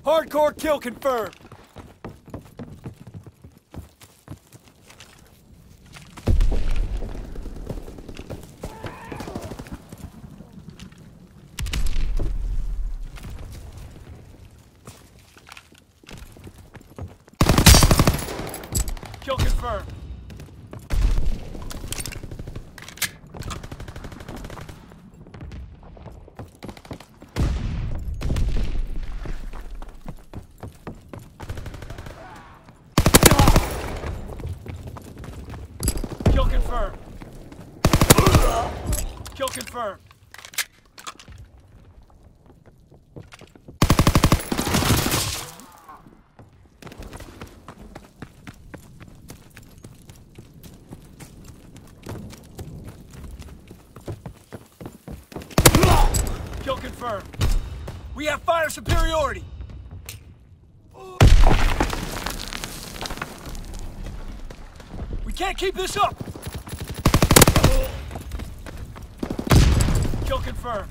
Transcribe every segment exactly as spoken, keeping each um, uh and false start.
Hardcore kill confirmed. Kill confirmed. Kill confirmed. Kill confirmed. Kill confirmed. We have fire superiority. We can't keep this up. Kill confirmed.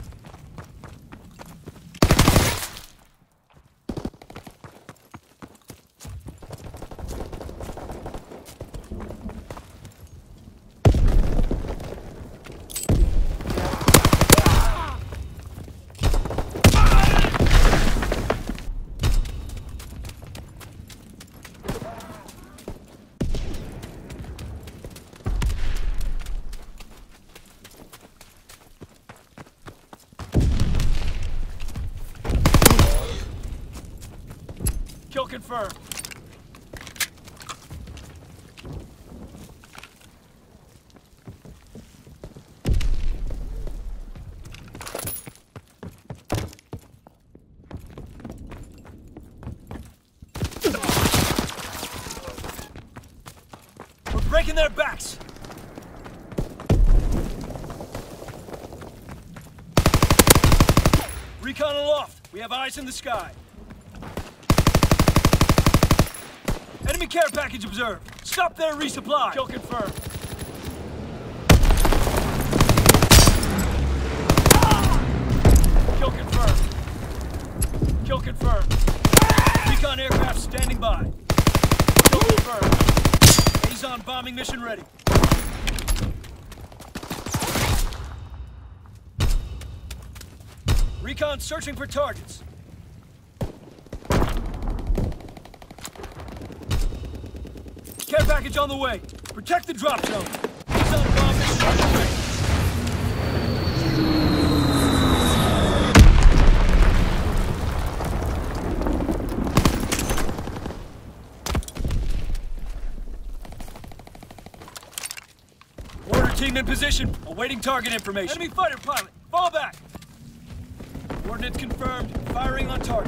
Kill confirmed. We're breaking their backs. Recon aloft. We have eyes in the sky. Enemy care package observed. Stop their resupply. Kill confirmed. Kill confirmed. Kill confirmed. Recon aircraft standing by. Kill confirmed. Azon bombing mission ready. Recon searching for targets. Care package on the way. Protect the drop zone. Azon bomb mission underway. Order team in position. Awaiting target information. Enemy fighter pilot. Fall back. Coordinates confirmed. Firing on target.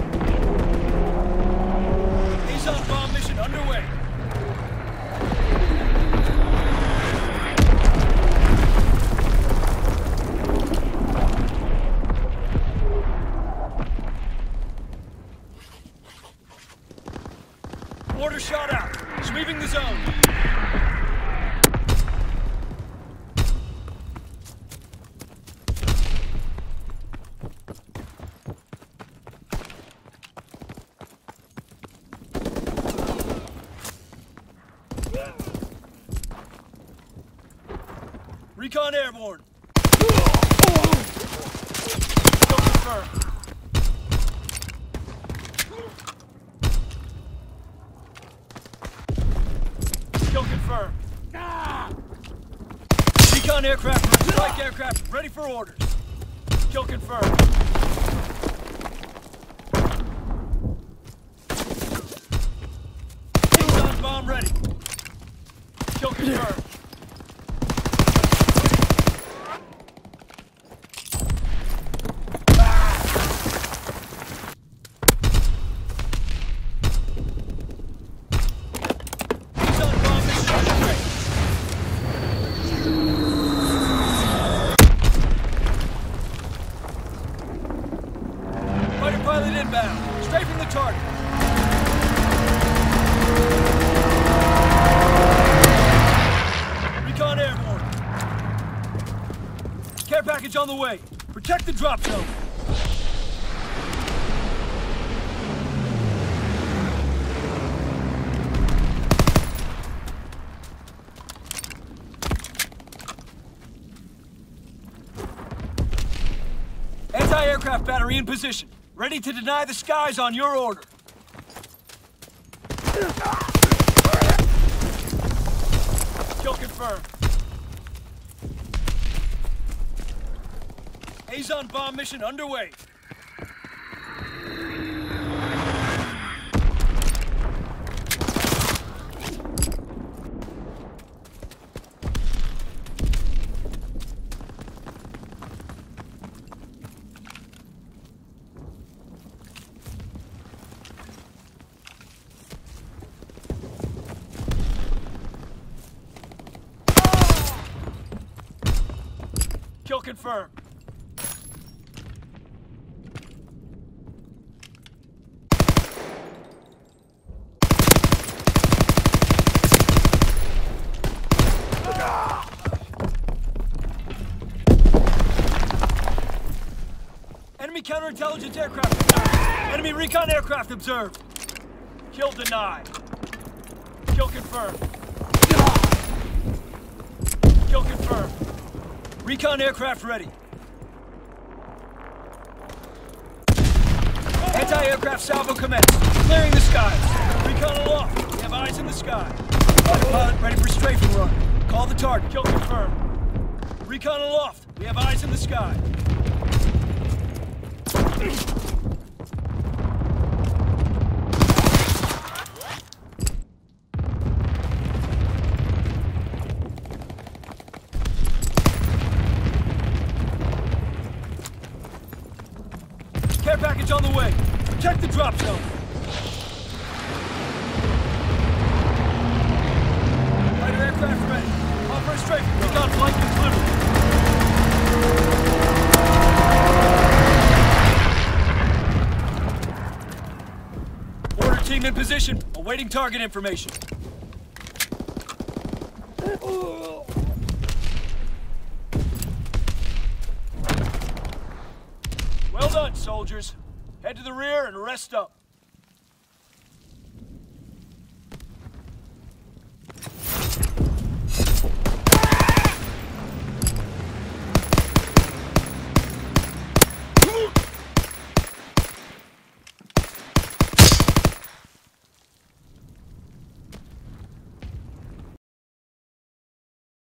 Azon bomb mission underway. Order shot out. Sweeping the zone. Recon airborne. Kill confirmed. Kill confirmed. Recon aircraft, strike aircraft, ready for orders. Kill confirmed. Azon bomb ready. Kill confirmed. Pilot inbound, strafing the target. Recon airborne. Care package on the way. Protect the drop zone. Three in position. Ready to deny the skies on your order. Kill confirmed. Azon bomb mission underway. Kill confirmed. Enemy counterintelligence aircraft. Enemy recon aircraft observed. Kill denied. Kill confirmed. Kill confirmed. Recon aircraft ready. Anti-aircraft salvo commenced. Clearing the skies. Recon aloft. We have eyes in the sky. Pilot ready for strafing run. Call the target. Kill confirmed. Recon aloft. We have eyes in the sky. Care package on the way. Protect the drop zone. Fighter aircraft ready. Offer a strafing. Recon flight concluded. Order team in position. Awaiting target information. Well done, soldiers. Head to the rear and rest up.